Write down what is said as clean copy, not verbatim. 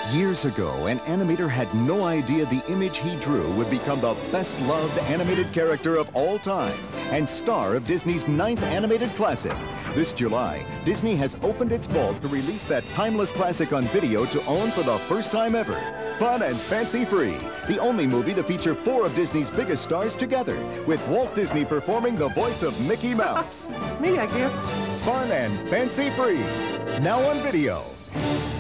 Years ago, an animator had no idea the image he drew would become the best-loved animated character of all time and star of Disney's 9th animated classic. This July, Disney has opened its vault to release that timeless classic on video to own for the first time ever. Fun and Fancy Free, the only movie to feature 4 of Disney's biggest stars together, with Walt Disney performing the voice of Mickey Mouse. Me, I guess. Fun and Fancy Free, now on video.